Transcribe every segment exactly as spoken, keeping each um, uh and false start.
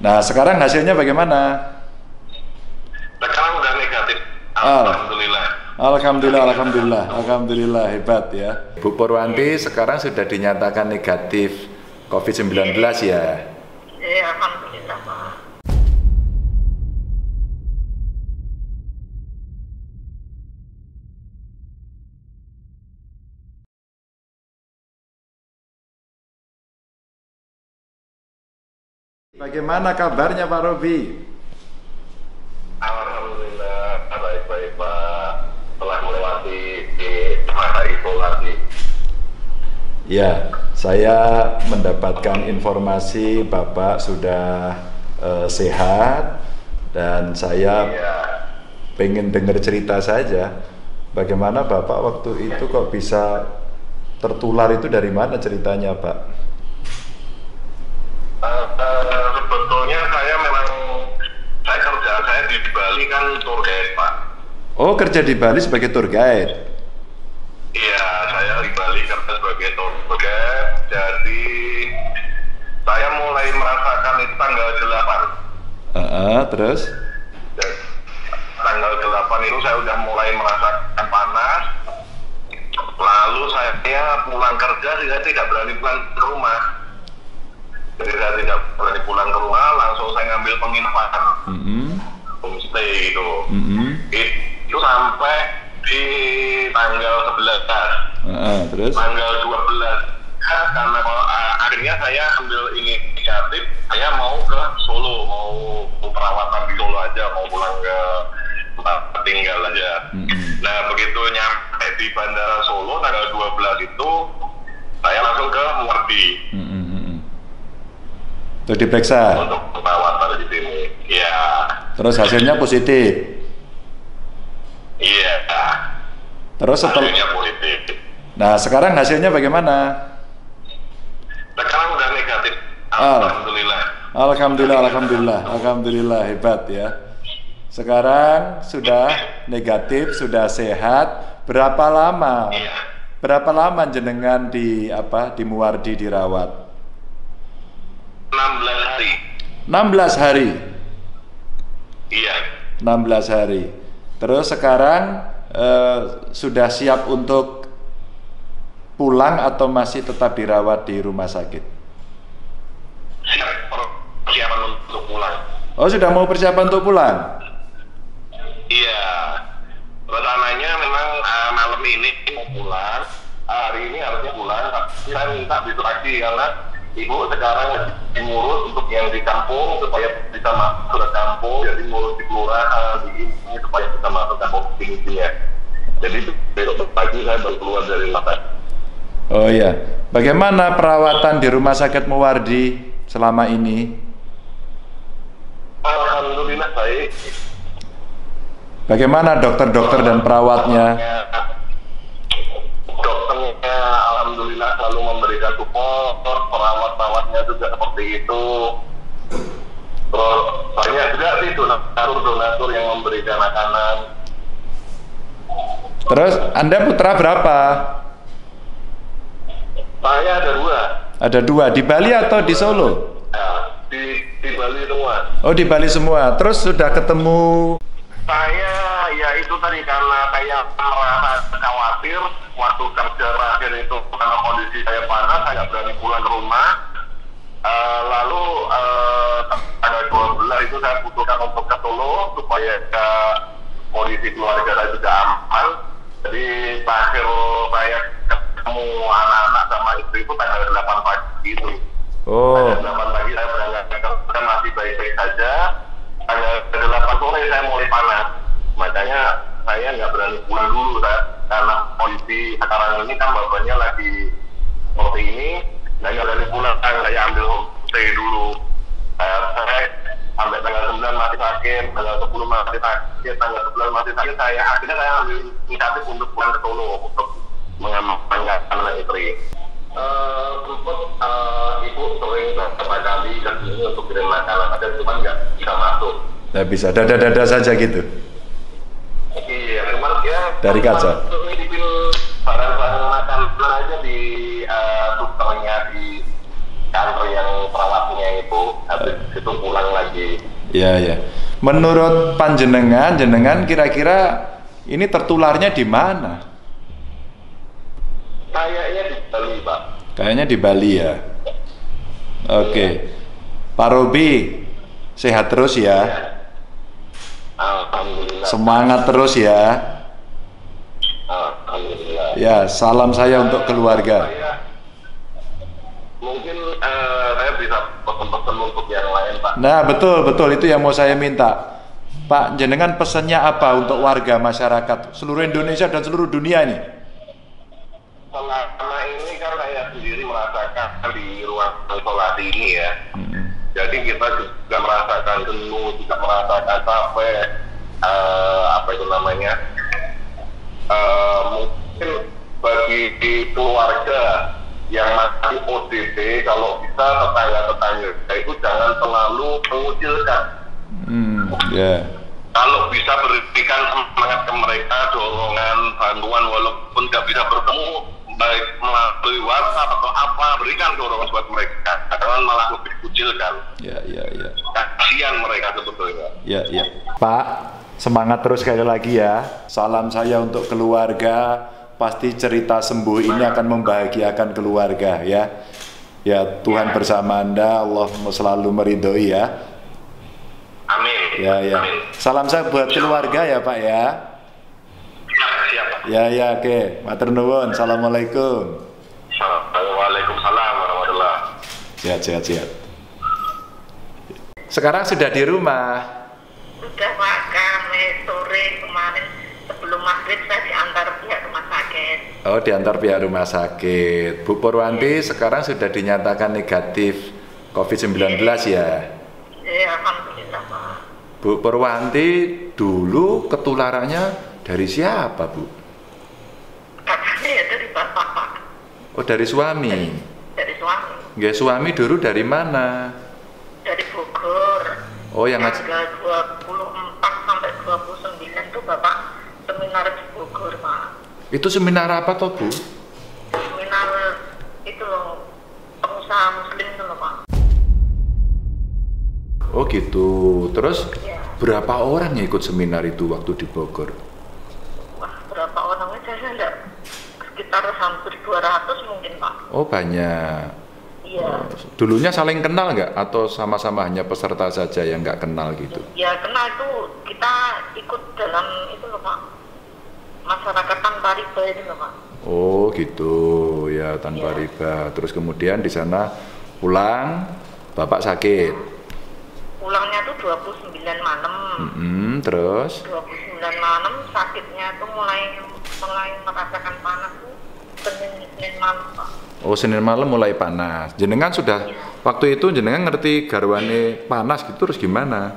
Nah, sekarang hasilnya bagaimana? Sekarang udah negatif. Al Alhamdulillah. Alhamdulillah, Alhamdulillah, Alhamdulillah, hebat ya. Bu Purwanti sekarang sudah dinyatakan negatif COVID sembilan belas ya? Iya, Alhamdulillah, Pak. Bagaimana kabarnya Pak Robi? Alhamdulillah, baik-baik Pak. Telah melewati masa isolasi. Ya, saya mendapatkan informasi Bapak sudah uh, sehat dan saya Iya. pengen dengar cerita saja. Bagaimana Bapak waktu itu kok bisa tertular, itu dari mana ceritanya Pak? Uh, uh, sebetulnya saya memang saya kerjaan saya di Bali kan tour guide Pak. Oh, kerja di Bali sebagai tour guide? Iya, saya di Bali kerja sebagai tour guide. Jadi saya mulai merasakan itu tanggal delapan. Uh -uh, terus? Dan tanggal delapan itu saya udah mulai merasakan panas. Lalu saya pulang kerja, saya tidak berani pulang ke rumah. Jadi saya tidak berani pulang ke rumah, langsung saya ngambil penginapan. Mm-hmm. Homestay itu. Mm-hmm. Itu sampai di tanggal sebelas. Uh-uh, terus? Tanggal dua belas. Ya, karena uh, akhirnya saya ambil inisiatif, saya mau ke Solo, mau, mau perawatan di Solo aja, mau pulang ke tempat tinggal aja. Mm-hmm. Nah, begitu nyampe di Bandara Solo tanggal dua belas itu, saya langsung ke Muardi. Mm-hmm. Untuk diperiksa? Untuk perawatan di sini. Iya. Terus hasilnya positif? Iya. Terus setelah... Hasilnya positif. Nah, sekarang hasilnya bagaimana? Sekarang udah negatif. Al Alhamdulillah. Alhamdulillah, Alhamdulillah, Alhamdulillah, hebat ya. Sekarang sudah negatif, sudah sehat. Berapa lama? Iya. Berapa lama jenengan di apa di Muardi dirawat? enam belas hari. enam belas hari. Iya. enam belas hari. Terus sekarang eh, sudah siap untuk pulang atau masih tetap dirawat di rumah sakit? Siap persiapan untuk pulang. Oh, sudah mau persiapan untuk pulang? Iya. Rencananya memang uh, malam ini mau pulang. Hari ini harusnya pulang. Tapi saya minta besok lagi karena ibu sekarang ngurus untuk yang di kampung supaya bisa masuk ke kampung, jadi ngurus di kelurahan di ini supaya bisa masuk ke kampung ini ya. Jadi besok pagi saya baru keluar dari rumah sakit. Oh iya, bagaimana perawatan di rumah sakit Muardi selama ini? Alhamdulillah baik. Bagaimana dokter-dokter dan perawatnya? Dokternya alhamdulillah selalu memberikan support, perawat-perawatnya juga seperti itu. Terus banyak juga sih donatur-donatur yang memberikan makanan. Terus Anda putra berapa? Saya ada dua. Ada dua, di Bali atau di Solo? Ya, di, di Bali semua. Oh, di Bali semua. Terus sudah ketemu? Saya ya itu tadi karena saya merasa khawatir waktu kerja terakhir itu karena kondisi saya panas, saya nggak berani pulang ke rumah. Uh, lalu uh, tanggal dua belas itu saya butuhkan untuk ke Solo supaya uh, kondisi keluarga saya juga aman. Jadi terakhir saya ketemu anak-anak sama istri itu tanggal delapan pagi itu. Oh. Tanggal delapan pagi saya berangkat ke kerja masih baik-baik saja. Tanggal delapan sore saya mulai panas. Makanya saya nggak berani pulang dulu saya, karena kondisi sekarang ini kan bapaknya lagi seperti ini. Saya nggak berani pulang, saya ambil homestay dulu. Saya, saya sampai tanggal sembilan masih sakit, tanggal sepuluh masih sakit, tanggal sebelas masih sakit. Saya akhirnya saya ambil inisiatif untuk pulang ke Solo untuk mengamankan anak istri. Uh, uh, ibu sering beberapa kali ke sini untuk kirim makanan, ada cuman nggak bisa masuk. Nggak bisa, dada-dada saja gitu? Iya, cuman ya dari kaca. Nitipin barang-barang makanan aja di uh, susternya di antar yang perawatnya itu, habis itu pulang lagi. Ya, ya. Menurut panjenengan, jenengan kira-kira ini tertularnya di mana? Kayaknya di Bali, Pak. Kayaknya di Bali ya. Oke. Pak Robi, sehat terus ya. Alhamdulillah. Semangat terus ya. Alhamdulillah. Ya, salam saya untuk keluarga. Saya, mungkin uh, saya bisa pesan-pesan untuk yang lain, Pak. Nah, betul, betul. Itu yang mau saya minta. Pak, jenengan pesannya apa untuk warga masyarakat seluruh Indonesia dan seluruh dunia ini? Selama ini kan saya sendiri merasakan di ruang isolasi ini ya. Hmm. Jadi kita juga merasakan jenuh, juga merasakan capek, uh, apa itu namanya? Uh, mungkin bagi di keluarga yang masih O D P, kalau bisa tetangga-tetangga itu jangan terlalu mengucilkan. Hmm, ya. Yeah. Kalau bisa berikan semangat ke mereka, dorongan, bantuan, walaupun nggak bisa bertemu, baik melalui WhatsApp atau apa, berikan dorongan buat mereka. Jangan malah lebih kucilkan. Ya, ya, ya. Kasihan mereka sebetulnya. Ya, ya. Pak, semangat terus sekali lagi ya. Salam saya untuk keluarga. Pasti cerita sembuh ini akan membahagiakan keluarga ya. Ya, Tuhan bersama Anda, Allah selalu meridhoi ya. Amin. Ya, ya. Amin. Salam saya buat keluarga ya, Pak ya. Siap, siap. Ya, ya, oke. Matur nuwun. Assalamualaikum. Waalaikumsalam warahmatullahi. Sehat, sehat, sehat. Sekarang sudah di rumah. Sudah Pak, kami sore kemarin sebelum maghrib saya diantar pihak rumah sakit. Oh, diantar pihak rumah sakit. Bu Purwanti sekarang sudah dinyatakan negatif covid sembilan belas ya? Ya, alhamdulillah Pak. Bu Purwanti dulu ketularannya dari siapa, Bu? Katanya ya dari bapak Pak. Oh, dari suami. Dari, dari suami. Nggak, suami dulu dari mana? Dari Bogor. Oh, yang ngaj- tanggal dua puluh empat sampai dua puluh sembilan tuh Bapak seminar di Bogor, Pak. Itu seminar apa toh, Bu? Seminar itu loh, pengusaha muslim itu loh, Pak. Oh gitu. Terus Ya. berapa orang yang ikut seminar itu waktu di Bogor? Wah, berapa orangnya saya enggak, sekitar hampir dua ratus mungkin, Pak. Oh, banyak. Iya. Dulunya saling kenal nggak? Atau sama-sama hanya peserta saja yang nggak kenal gitu? Ya, kenal itu kita ikut dalam itu loh, Pak. Masyarakat tanpa riba itu loh, Pak. Oh gitu, ya tanpa Ya. riba. Terus kemudian di sana pulang, Bapak sakit. Pulangnya tuh dua puluh sembilan malam. Mm-hmm, terus? dua puluh sembilan malam sakitnya tuh mulai mulai merasakan panas tuh Senin Senin malam, Pak. Oh, Senin malam mulai panas. Jenengan sudah Ya. waktu itu jenengan ngerti garwane panas gitu, terus gimana?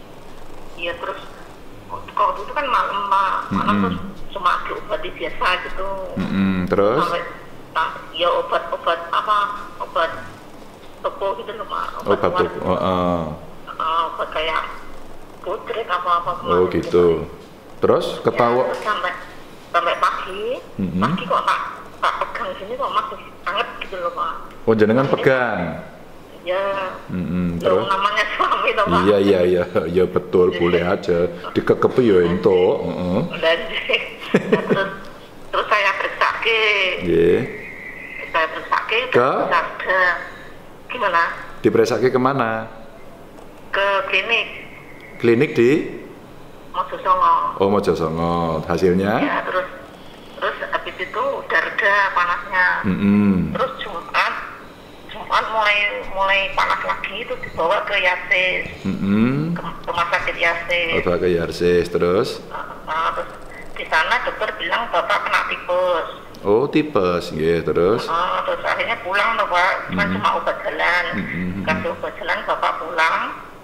Iya, terus kok itu kan malam, Pak. Panas Mm-mm. terus cuma diobati biasa gitu. Mm-mm, terus? Sampai sampai ya obat-obat apa? Obat toko gitu loh, Pak. Oh, batuk. keluar. Oh, oh. Uh, obat kayak putrik apa-apa. Oh gitu. Terus ketawa? Ya, terus sampai sampai pagi, Mm-mm. pagi kok tak tak pegang sini kok masih hangat gitu loh, Pak. Oh, jenengan pegang. Ya, Mm-mm, loh, terus? namanya suami toh, Pak. Iya iya iya, ya betul, boleh aja. Dikekepi ya ento. Heeh. Dan ya, terus terus saya periksa ke, Nggih. saya periksa ke, Ke? ke gimana? Diperesake kemana? Ke klinik Klinik di Mojosongo. Oh, Mojosongo. Hasilnya? Ya, terus terus habis itu udah reda panasnya. Mm-mm. Terus Jumat, Jumat mulai mulai panas lagi itu dibawa ke Yasis, Mm-mm. ke rumah sakit Yasis. Oh, ke Yarsis terus. Nah, terus di sana dokter bilang bapak kena tipes. Oh, tipes, nggih, terus. Nah, terus akhirnya pulang loh, Pak. Cuma Mm-mm. cuma obat jalan. Mm-mm. Kasih obat jalan, bapak pulang.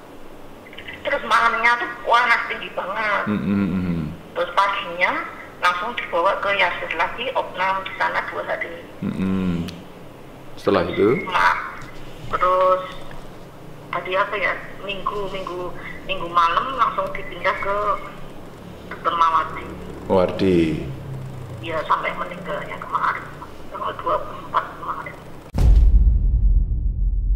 Terus malamnya tuh panas tinggi banget. Mm-mm. Terus paginya langsung dibawa ke Yasis lagi, opnam di sana dua hari. Mm-mm. Setelah itu? Mak, terus tadi apa ya, minggu minggu minggu malam langsung dipindah ke Dokter Mawati. Wardi. Ya sampai meninggalnya kemarin, tanggal dua puluh empat kemarin.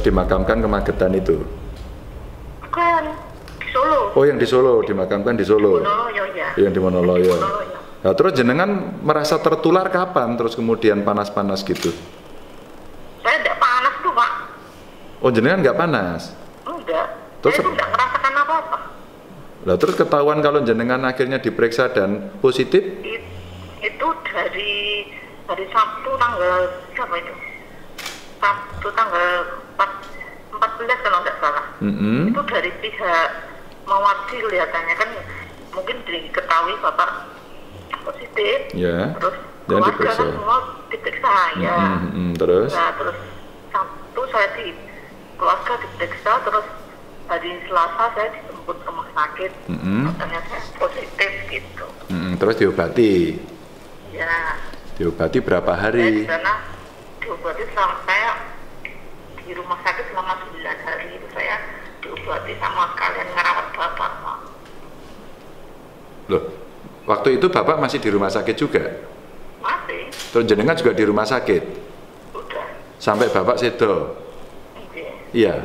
dimakamkan ke Magetan itu. Bukan, di Solo. Oh, yang di Solo, dimakamkan di Solo. Monoloyo ya. Yang di Monoloyo. Monoloyo. Nah, terus jenengan merasa tertular kapan? Terus kemudian panas-panas gitu? Saya tidak panas tuh Pak. Oh, jenengan nggak panas? Enggak. Terus- Saya tuh tidak merasakan apa-apa. Lah terus ketahuan kalau jenengan akhirnya diperiksa dan positif? It- itu dari dari Sabtu tanggal siapa itu? Sabtu tanggal empat, empat belas kalau nggak salah. Mm-mm. Itu dari pihak Mawardi kelihatannya kan mungkin diketahui Bapak positif. Ya. Terus Dan keluarga diperiksa. kan semua diperiksa ya. Mm-mm, terus? Nah, terus Sabtu saya di keluarga diperiksa, terus hari Selasa saya dijemput ke rumah sakit. Mm-mm. Katanya saya positif gitu. Mm-mm, terus diobati? Ya. Diobati berapa Saya hari? di sana diobati selama saya di rumah sakit selama sembilan hari itu saya diobati sama kalian ngerawat bapak Pak. Loh, waktu itu Bapak masih di rumah sakit juga? Masih Terus jenengan juga di rumah sakit? udah Sampai Bapak sedo? Oke. Iya.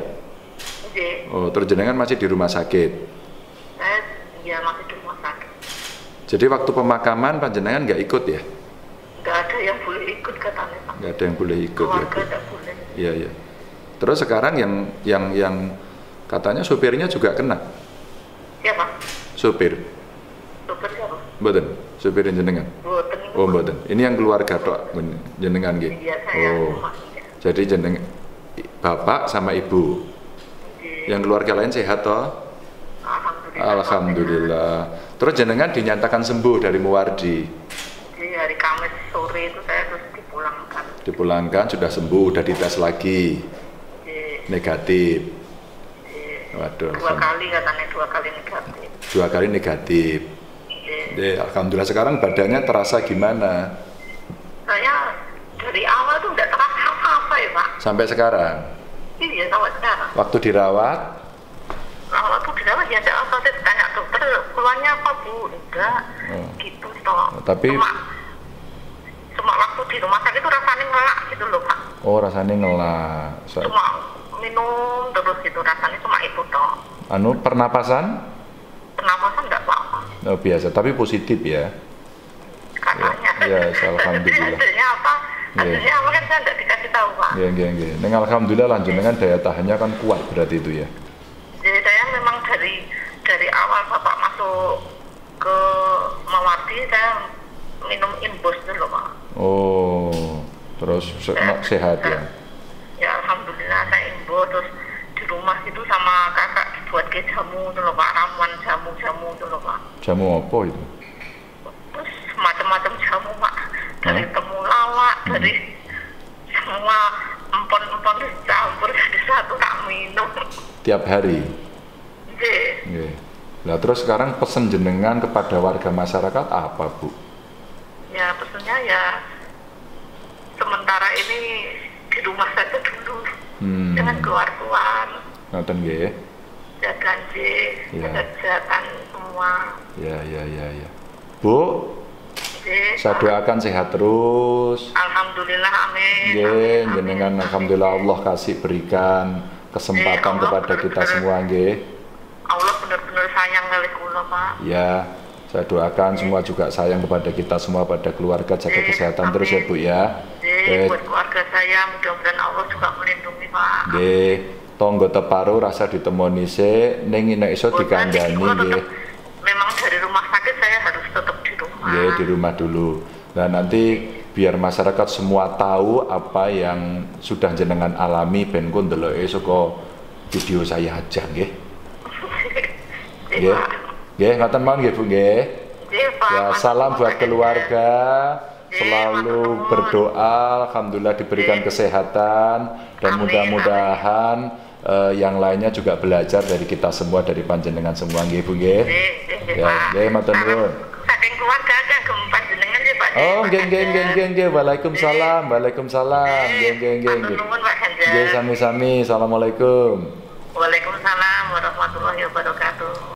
Oke. Oh, terus jenengan masih di rumah sakit? Saya ya masih di rumah sakit. Jadi waktu pemakaman panjenengan nggak ikut ya? Nggak ada yang boleh ikut katanya Pak. Nggak ada yang boleh ikut ya? Keluarga Bu? nggak boleh. Iya, iya. Terus sekarang yang yang yang katanya supirnya juga kena? Siapa? Supir? Dokter siapa? Mboten, supir jenengan? Boten itu. Oh, mboten. Ini yang keluarga tok jenengan nggih. Iya saya Oh. masih. Jadi jenengan Bapak sama Ibu. Iya. Yang keluarga lain sehat toh? Alhamdulillah. Alhamdulillah. Terus jenengan dinyatakan sembuh dari Muwardi. Jadi hari Kamis sore itu saya terus dipulangkan. Dipulangkan sudah sembuh, udah dites lagi. Jadi, Negatif. jadi Waduh. dua alham- kali katanya dua kali negatif. Dua kali negatif. Jadi, Ya, alhamdulillah sekarang badannya terasa gimana? saya dari awal tuh nggak terasa apa-apa ya Pak. Sampai sekarang. Iya sampai sekarang. Waktu dirawat, Awal tuh di dalam ya nggak apa, saya tanya dokter keluarnya apa Bu? Enggak. Oh. Gitu toh. Tapi- cuma, cuma waktu di rumah sakit itu rasanya ngelak gitu loh Pak. oh rasanya ngelak. So- Cuma minum terus gitu rasanya cuma itu toh. anu pernapasan? Pernapasan nggak apa-apa Oh, biasa, tapi positif ya. katanya. Ya, ya, Jadi alhamdulillah. hasilnya apa? Ya. Hasilnya apa kan saya nggak dikasih tahu Pak. Nggih, nggih, nggih. Ning alhamdulillah lan jenengan daya tahannya kan kuat berarti itu ya. Jadi saya memang dari dari awal Bapak masuk ke Mawardi saya minum imbus dulu Pak. Oh, terus se- no- sehat ya. Ya alhamdulillah saya imbus terus di rumah itu sama kakak dibuat ke jamu dulu Pak, ramuan jamu-jamu dulu Pak. Jamu apa itu? Terus macam-macam jamu Pak, dari Hah? temulawak, dari semua empon-empon dicampur jadi satu tak minum. Tiap hari. Jadi Nggih. Nah, terus sekarang pesen jenengan kepada warga masyarakat apa, Bu? ya pesannya ya sementara ini di rumah saja dulu, Hmm. jangan keluar-keluar, Ngoten nggih. jaga nggih, Ya. jaga kesehatan semua. Ya, ya, ya, ya. Bu, Nggih. saya doakan sehat terus. Alhamdulillah amin. Nggih, amin, amin, jenengan amin. alhamdulillah Allah kasih berikan kesempatan Nggih, Allah kepada kita benar-benar. semua nggih. Allah benar-benar sayang kali kula Pak. Ya, saya doakan semua juga sayang kepada kita semua, pada keluarga, jaga Nggih, kesehatan terus ya amin. Bu ya. Nggih, Eh, buat keluarga saya mudah-mudahan Allah juga melindungi Pak. nggih, tonggo teparo rasa ditemoni sik, ning nek iso Boten, dikandani kula nggih. tetep- memang dari rumah sakit saya harus tetap di rumah. Nggih, di rumah dulu. Nah, nanti biar masyarakat semua tahu apa yang sudah jenengan alami ben ku ndeloke saka video saya aja nggih. Nggih, Nggih. Pak. Nggih, ngoten mawon nggih Bu nggih. Nggih, Pak. Ya, salam buat keluarga. Nggih, Selalu matur nuwun. berdoa, alhamdulillah diberikan Nggih. kesehatan dan Amin, mudah-mudahan eh, yang lainnya juga belajar dari kita semua, dari panjenengan semua nggih Bu nggih. Nggih, nggih, nggih, Ya, Pak. nggih, matur nuwun. Saking keluarga kan gempas jenengan nggih Pak. Oh, Pak nggih nggih nggih Ganjar. nggih nggih. Waalaikumsalam. Waalaikumsalam. Nggih nggih nggih Matur nggih. nuwun Pak Ganjar. Nggih sami-sami. Assalamualaikum. Waalaikumsalam warahmatullahi wabarakatuh.